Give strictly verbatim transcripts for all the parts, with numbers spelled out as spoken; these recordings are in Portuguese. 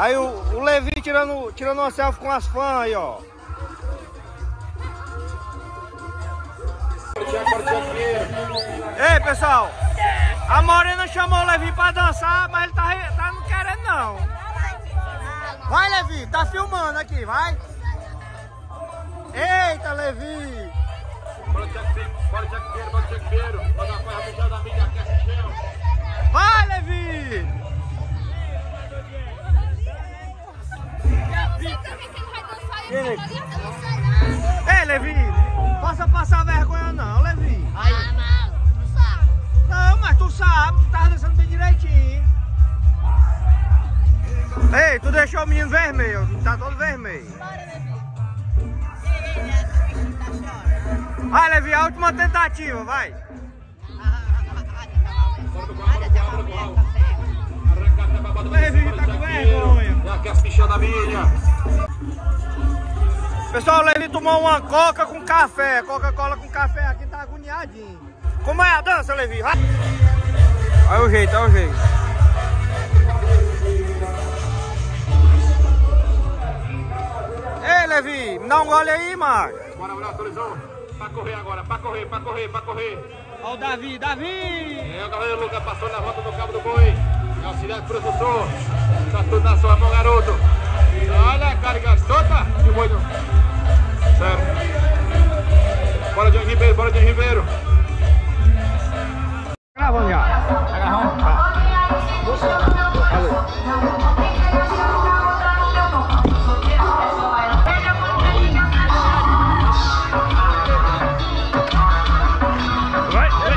Aí o, o Levi tirando, tirando uma selfie com as fãs aí, ó. Ei, pessoal, a Morena chamou o Levi pra dançar, mas ele tá, tá não querendo não. Vai, Levi, tá filmando aqui, vai. Eita, Levi. Bora, Jaqueiro, bora, Jaqueiro, bora, Jaqueiro. Bora, a mijada da mídia aqui assistindo. Vai, Levi. Ei, Levi, faça passar vergonha não, Levi. Aí. Ah, não, tu sabe. Não, mas tu sabe, tu tava dançando bem direitinho. Ei, tu deixou o menino vermelho, tá todo vermelho. Bora, Levi. Ei, ei, ele tá chorando. Vai, Levi, a última tentativa, vai. Levi tá com vergonha. Já que as fichas da mídia. Pessoal, o Levi tomou uma coca com café. Coca-Cola com café aqui, tá agoniadinho. Como é a dança, Levi? Vai. Olha o jeito, olha o jeito. Ei, Levi, me dá um gole aí, macho. Bora, bora, autorizou. Pra correr agora, pra correr, pra correr, pra correr. Olha o Davi, Davi. É, o galera Lucas passou na volta do cabo do boi. É auxiliar do professor. Tá tudo na sua mão, garoto. Olha a carga solta e o boi do... Certo. Bora, Johnny Ribeiro, bora, Johnny Ribeiro. Gravando já. Tá gravando? Tá. Vai, vai.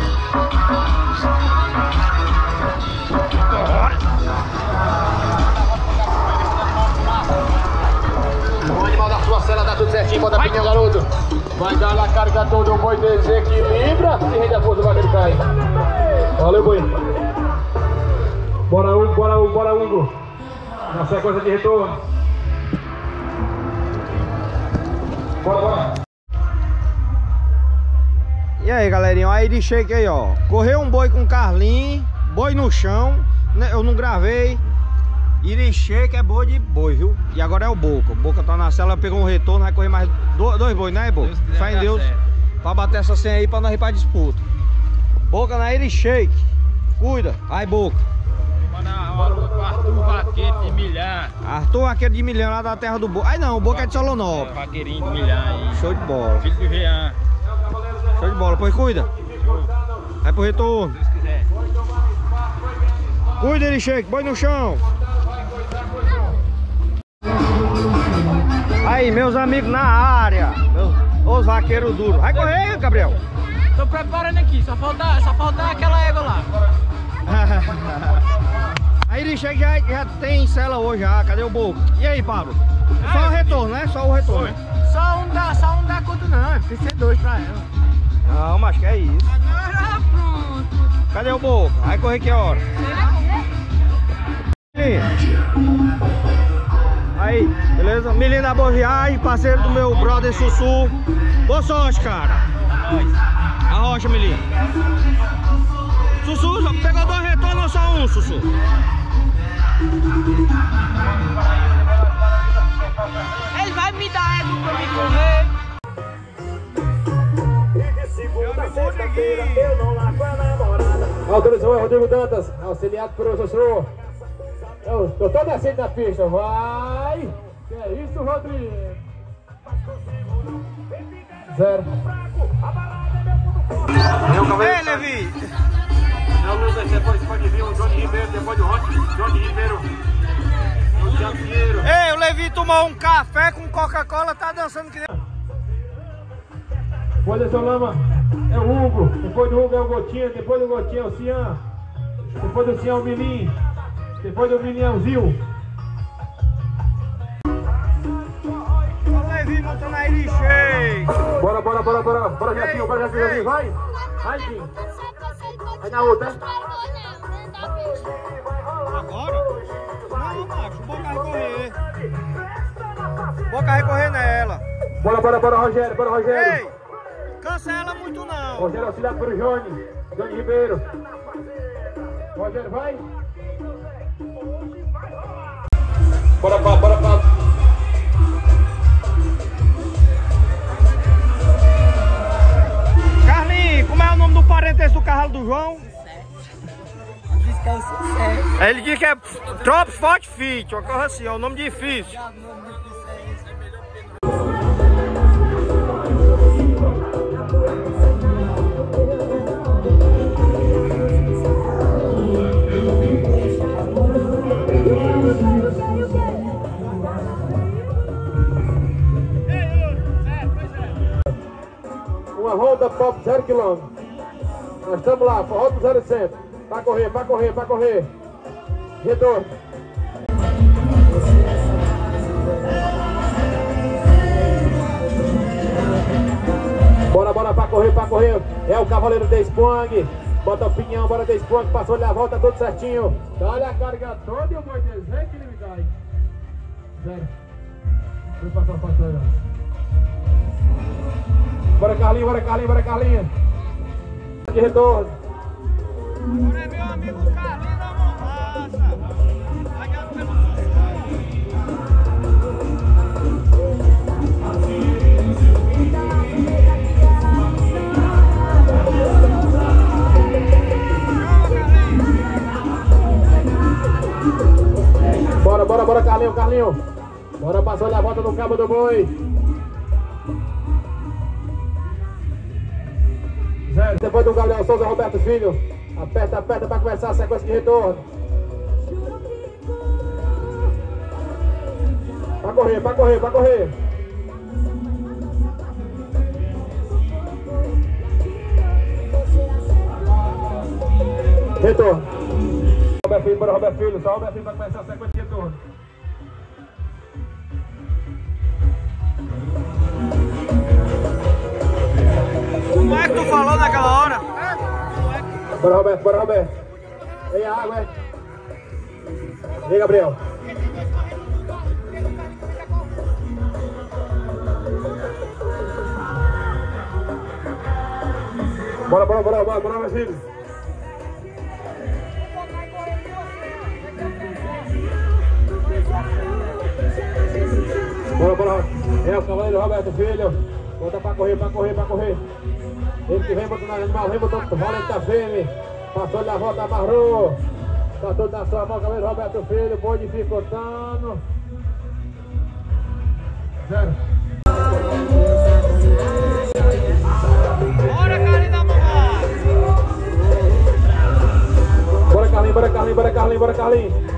O animal da sua cela dá tudo certinho, bota a pinha, garoto. Vai dar na carga toda, o boi desequilibra e rende a força, vai que ele cai. Valeu, boi. Bora, Hugo, bora, Hugo, bora, Hugo. Na sequência de retorno. Bora, bora. E aí, galerinha, olha aí de shake aí, ó. Correu um boi com Carlinhos, boi no chão, eu não gravei. Iricheque é boi de boi, viu? E agora é o Boca. O Boca tá na cela, pegou um retorno, vai correr mais dois, dois bois, né, Boca? Fé em Deus, pra bater essa senha aí pra nós ir pra disputa. Boca na Iricheque. Cuida. Aí, Boca. Mandar uma alô pro Arthur Vaqueiro de Milhar. Arthur, aquele de Milhão lá da terra do Boca. Ai não, o Boca é de Solonópolis. Vaqueirinho de Milhar aí. Show de bola. Filho do Jean. Show de bola, pois cuida. Vai pro retorno. Se Deus quiser. Cuida, Iricheque, boi no chão. Aí, meus amigos na área, meus, os vaqueiros duros. Vai correr, Gabriel. Tô preparando aqui, só falta, só falta aquela égua lá. A Iricheque já, já tem cela hoje já, cadê o Boca? E aí, Pablo? Só o retorno, né? Só o retorno, né? Só um dá, só um dá conta não, tem que ser dois pra ela. Não, mas que é isso. Agora pronto. Cadê o Boca? Vai correr que hora? Aí, beleza? Milinho da boa viagem, parceiro do meu brother Sussu. Boa sorte, cara. A rocha, Milinho. Sussu, pegou dois retornos ou só um, Sussu? Ele vai me dar égua pra me correr. Autorizou, Rodrigo Dantas, auxiliado pelo professor. Eu tô todo aceito na pista, vai! Que é isso, Rodrigo? Zero. Ei, Levi! É o Lucas, depois pode vir o Johnny Ribeiro, depois do Johnny Ribeiro. O Jaqueiro. Ei, o Levi tomou um café com Coca-Cola, tá dançando que nem... Depois do seu Lama é o Hugo, depois do Hugo é o Gotinha, depois do Gotinha é o Cian, depois do Cian é o Milim, depois do Milim é o Zil. O Levi montando a Iricheque. Bora, bora, bora, bora, bora, Jaquinho, bora, Jaquinho, Jaquinho, vai! Vai, Jaquinho! Vai na outra, hein? Agora? Não, macho, o Boca vai correr. Boca vai correr nela. Bora, bora, bora, Rogério, bora, Rogério! Ei, cancela muito não. Rogério auxiliado pelo Johnny, Johnny Ribeiro. Rogério, vai! Bora pra, bora pra. Carlinhos, como é o nome do parentesco do carro do João? Diz que é o sucesso. Ele diz que é Trops Forte Fit, uma coisa assim, é um nome difícil. Já o nome difícil é esse. Uma Honda Pop zero quilômetro. Nós estamos lá, rota zero cento. Pra correr, pra correr, pra correr. Retorno. Bora, bora, pra correr, pra correr. É o Cavaleiro da Spong. Bota o pinhão, bora da Spong. Passou ali a volta, tudo certinho. Olha a carga toda e o boi desequilibrado. Zero. Vou passar a pastora. Bora, Carlinho, bora, Carlinho, bora, Carlinho. De retorno. Agora é meu amigo Carlinhos da Morraça. Pagando pelo Bora, bora, bora, Carlinho, Carlinho. Bora, passou ali a volta do Cabo do Boi. Zero. Depois do Gabriel Souza, Roberto Filho. Aperta, aperta para começar a sequência de retorno. Pra correr, pra correr, pra correr. Retorno. Roberto Filho, bora, Roberto Filho. Só Roberto Filho para começar a sequência de retorno. Como é que tu falou naquela hora? Bora, Roberto, bora, Roberto. Vem a água, é? Vem, Gabriel. Bora, bora, bora, bora, bora, meus filhos. Bora, bora. É o Cavaleiro Roberto Filho. Bota pra correr, pra correr, pra correr. Ele que vem botando animal, vem botando valenta fêmea. Passou na volta, amarrou. Tá tudo na sua mão, Cavaleiro Roberto Filho. Boi dificultando. Zero. Bora, Carlinhos da Morraça. Bora, Carlinhos, bora, Carlinhos, bora, Carlinhos, bora, Carlinhos.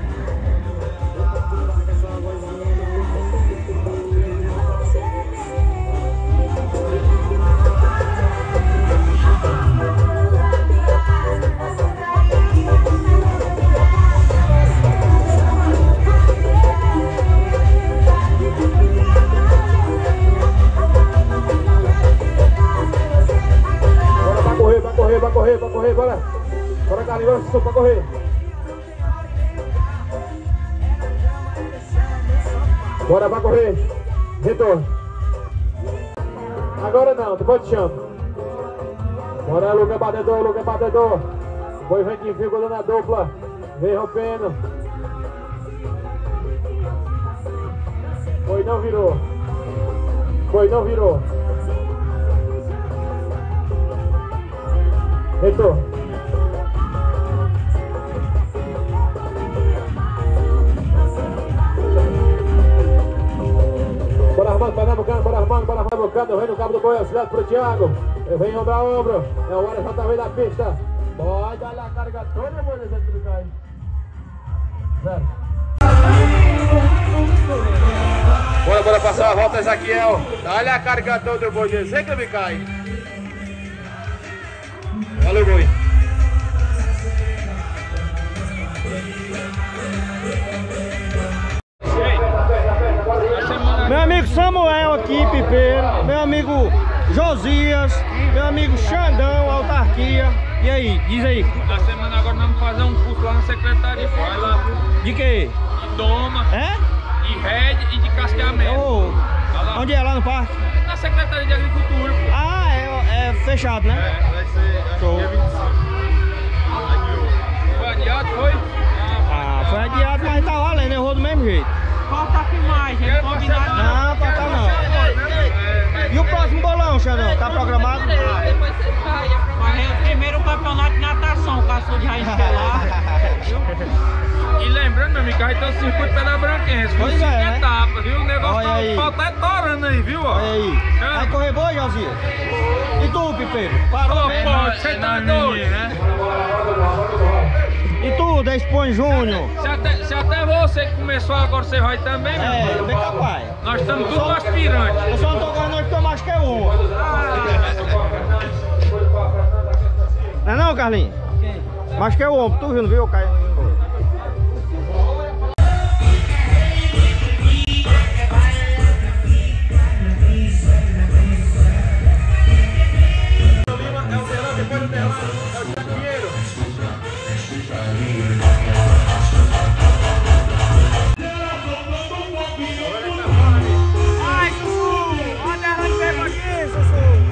Pra correr, pra correr, bora. Bora, Carlinhos, bora, pra correr. Bora pra correr. Retorno. Agora não, depois te chamo. Bora, Luca Batedor, Luca Batedor. Boi vem de vírgula na dupla. Vem rompendo. Boi não virou. Boi não virou. Retorno. Bora armando, Pernambucano, bora armando, bora Pernambucano. Vem no cabo do boi, auxiliado pro Thiago. Eu venho ombro a ombro. É o Área J V da pista. Pode olhar a carga toda, boi, deixa tudo cair. Zero. Bora, bora passar a volta, Ezequiel. Olha a carga toda, boi, deixa que me cai. Valeu, boi. Meu amigo Samuel aqui, Pipeiro. Meu amigo Josias. Meu amigo Xandão, autarquia. E aí, diz aí. Na semana agora nós vamos fazer um curso lá na secretaria. Vai lá. De quê? De doma, É? de rede e de casqueamento. Oh. Vai lá. Onde é? Lá no parque? Na Secretaria de Agricultura, pô. Ah, é, é fechado, né? É, vai ser acho Show. que dia vinte e cinco. Adiou. Foi adiado, foi? Ah, foi adiado, mas tá valendo, eu vou do mesmo jeito. Qual tá programado? Depois você sai. Mas é o primeiro campeonato de natação, o caçador de raiz lá. E lembrando, meu amigo, aí tem o circuito Pedra Branquense, Pois cinco é, né? etapas, viu? O negócio Olha tá, aí. pau tá estourando aí, viu? Ó. Olha aí. É. Vai correr boi, Josias? E tu, Pipeiro? Parou? Ô, pô, você tá doido, né? E tu, Despõe Júnior? Se até, se até você que começou agora, você vai também, meu É, amigo. bem capaz. Nós estamos tudo aspirantes. Eu só não tô ganhando porque eu mais que é um. Não é não, Carlinhos? Mais que é o ombro, tu viu, não viu, Caio? Ai, Sussu! Olha a ranqueira aqui, Sussu!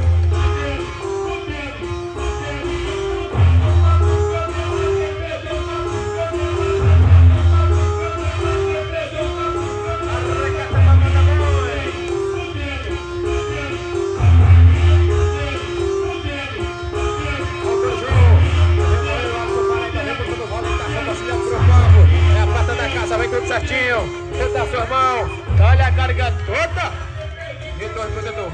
É a prata da casa, vem tudo certinho. Você dá sua mão. Olha a carga toda. Retorno, protetor.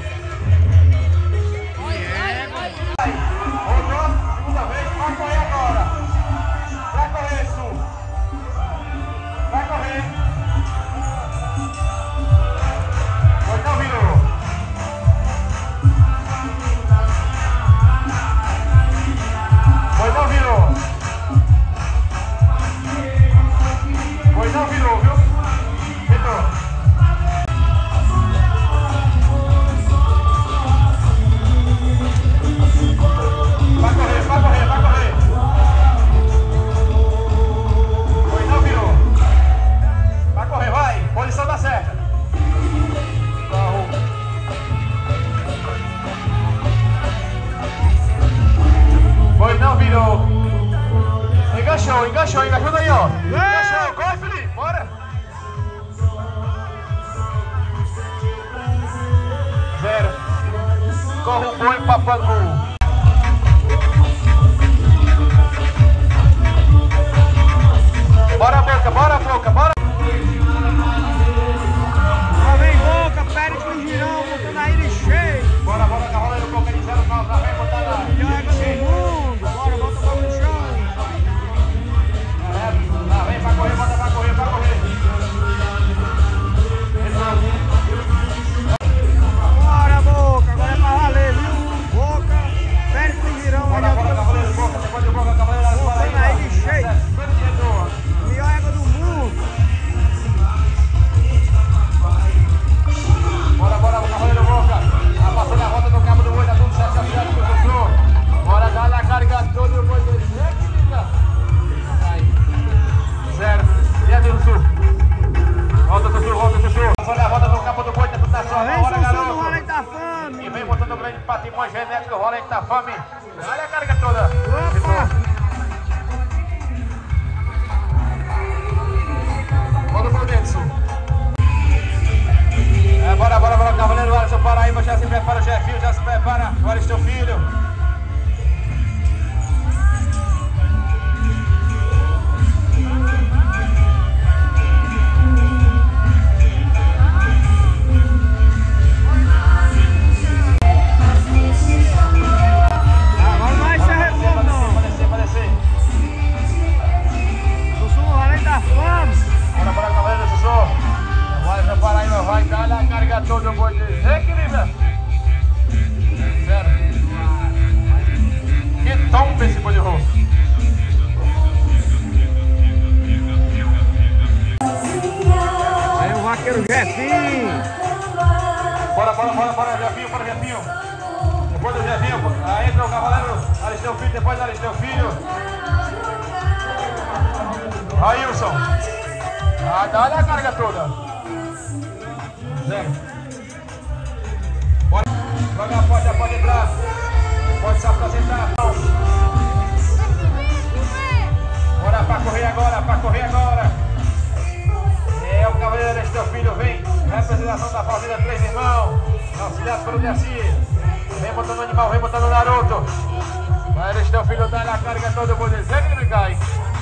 Rodou, segunda vez, vai correr agora. Vai correr, Sul. Vai correr. Pois não virou. Pois não virou. Pois não virou, viu? Retorno. Vai correr, vai correr, vai correr. Pois não virou. Vai correr, vai. Posição da certa. Pois não virou. Enganchou, enganchou, me ajuda aí, ó. Enganchou, corre, Felipe, bora. Zero. Corre o boi, papangu. Bora, Boca, bora, Boca, bora. Lá vem Boca, Pérez com girão, botando a ilha cheia. Bora, bora, cavaleiro, Boca de zero, lá vem botar na... Melhor água do mundo. Bora, bota a bola no chão. Lá vem, vai correr, bota, vai correr, vai correr. Bora, Boca, agora é pra valer, viu? Boca, Pérez com girão. Bora, bora, cavaleiro, Boca, depois de Boca, cavaleiro, bora aí. Botando a ilha cheia. Melhor água do mundo. Bora, bora, cavaleiro, Boca. Tá passando a rota do cabo do boi, tá tudo certo, tá certo, professor. Bora, dá-lhe a carga toda e o boi dele. Zero. E aí, Sussu? Volta, Sussu, volta, Sussu. Olha a roda do cabo do boi, tá tudo na sua mão, bora, Vem Sussu no garoto. Rolê da Fame. E vem botando o grande patrimônio genético, rola aí que tá fome. Olha a carga toda. Opa! Volta pro dentro, Sul. É, bora, bora, bora, cavaleiro Alisson Paraíba, já se prepara o Jefinho, já se prepara. Olha teu filho. Agora não vai ser reforma, não. Vai descer, vai descer. Sussu no Rolê da Fame. Bora, bora, cavaleiro, Sussu. O Alisson Paraíba vai dar a carga toda, o boi dele. Equilibra. Zero. Que tomba esse boi de rosto. Aí o vaqueiro Jefinho. Bora, bora, bora, bora, Jefinho, bora, Jefinho. Depois do Jefinho, aí entra o cavaleiro Aristeu Filho, depois Aristeu Filho. Ailson. Ah, dá-lhe a carga toda. Zero. Bora. Joga a porta, pode entrar. Pode se apresentar. Bora pra correr agora, pra correr agora. É o cavaleiro Aristeu Filho, vem. Representação da Fazenda Três Irmãos. Auxiliado pelo Dercy. Vem botando o animal, vem botando o Naruto. Vai, eles estão filho da carga toda, eu vou dizer que ele cai.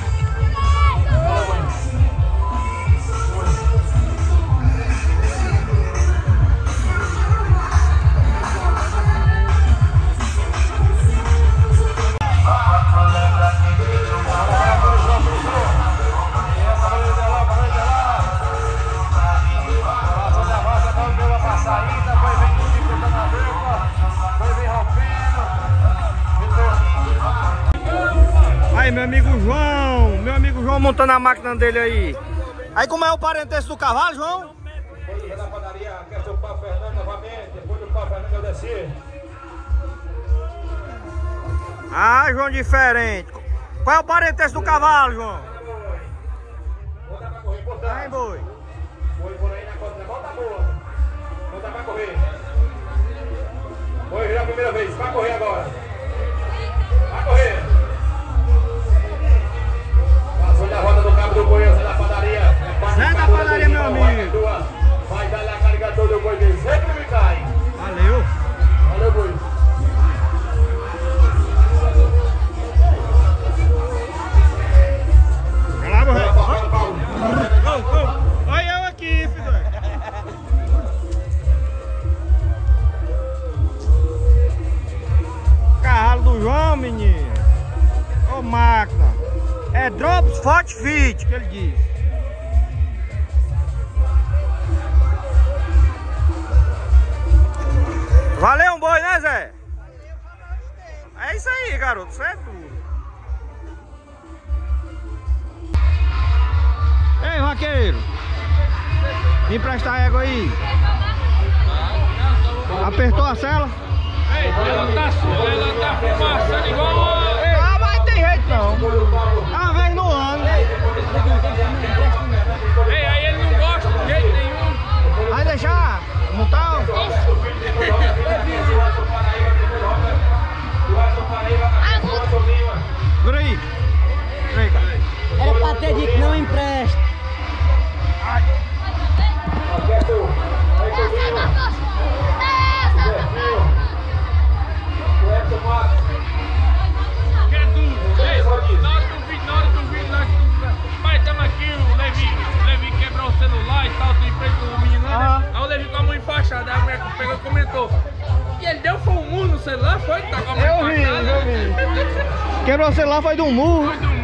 Aí, meu amigo João, meu amigo João montando a máquina dele aí. Aí como é o parentesco do cavalo, João? Depois da padaria, quer ser o Pau Fernando novamente, depois do Pau Fernando eu desci. Ah, João diferente. Qual é o parentesco do cavalo, João? Bota pra correr, bota. Vai, boi. Boi por aí na conta, bota a boa. Bota pra correr. Boi já a primeira vez, vai correr agora. Vai correr. Passou da roda do cabo do boi, Zé da padaria. Zé da padaria, meu amigo. Vai dar a carga toda do boi dele, sempre me cai. Valeu. Valeu, boi. Vai lá, borré. Olha eu aqui, filho. Carro do João, menino. Ô máquina. É Drops Forte Fit que ele diz. Valeu um boi, né, Zé? É isso aí, garoto. Isso é tudo. Ei, vaqueiro. Me empresta a égua aí. Apertou a cela? Ei, ela tá suja, ela tá fumaçando igual... Ah, mas tem jeito não. É uma vez no ano. Ei, aí ele não gosta de jeito nenhum. Vai deixar montar? Por aí. Vem cá. Era pra ter dito, não empresta. Que é duro. Ei, na hora do vídeo, na hora do vídeo, lá que tu... Pai, tamo aqui, o Levi, o Levi quebrou o celular e tal, tu enfrenta o menino, né? Ah. Aí o Levi com a mão enfaixada, aí a mulher pegou e comentou. E ele deu foi um murro no celular, foi? Tá com a mão Eu vi, enfaixada. eu vi. Quebrou o celular, foi de um murro. Foi do